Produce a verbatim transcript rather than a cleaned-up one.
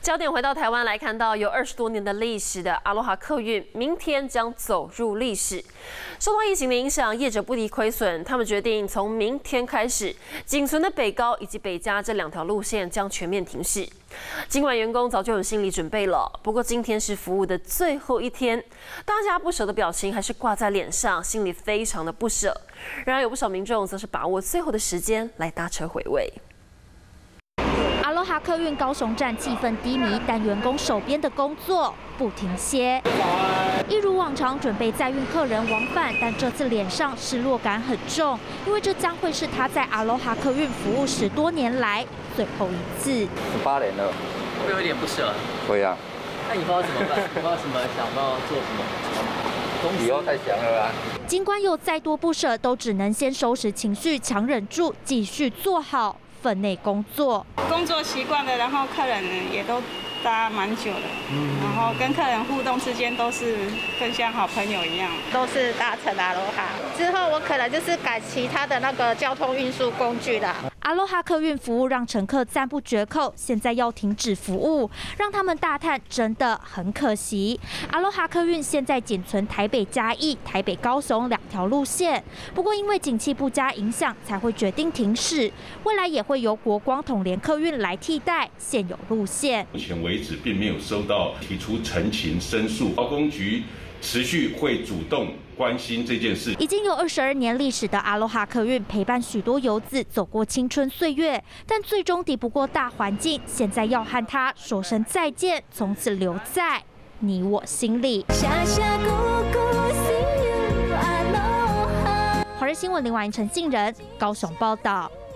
焦点回到台湾来看到，有二十多年的历史的阿罗哈客运，明天将走入历史。受到疫情的影响，业者不敌亏损，他们决定从明天开始，仅存的北高以及北嘉这两条路线将全面停驶。尽管员工早就有心理准备了，不过今天是服务的最后一天，大家不舍的表情还是挂在脸上，心里非常的不舍。然而有不少民众则是把握最后的时间来搭车回味。 阿罗哈客运高雄站气氛低迷，但员工手边的工作不停歇。一如往常准备载运客人往返，但这次脸上失落感很重，因为这将会是他在阿罗哈客运服务十多年来最后一次。 十八年了， 会有一点不舍。 会啊。 那以后怎么办？以后什么想要做什么？ 以后再想了啊。尽管有再多不舍，都只能先收拾情绪，强忍住，继续做好 分内工作， 工作习惯的，然后客人也都搭蛮久的，嗯，然后跟客人互动之间都是更像好朋友一样， 都是搭乘阿罗哈。之后我可能就是改其他的那个交通运输工具了。 阿罗哈客运服务让乘客赞不绝口，现在要停止服务，让他们大叹真的很可惜。阿罗哈客运现在仅存台北嘉义、台北高雄两条路线，不过因为景气不佳影响，才会决定停驶。未来也会由国光统联客运来替代现有路线。 目前为止，并没有收到提出陈情申诉，劳工局 持续会主动关心这件事。已经有二十二年历史的阿罗哈客运陪伴许多游子走过青春岁月，但最终抵不过大环境，现在要和他说声再见，从此留在你我心里。华视新闻林婉莹、陈信仁高雄报道。